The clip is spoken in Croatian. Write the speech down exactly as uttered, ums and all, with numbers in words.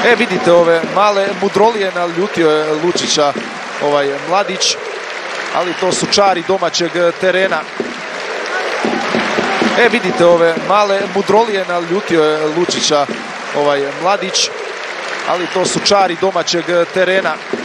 E, vidite ove male mudrolije, naljutio je Lučića ovaj mladić, ali to su čari domaćeg terena. E, vidite ove male mudrolije, naljutio je Lučića ovaj mladić, ali to su čari domaćeg terena.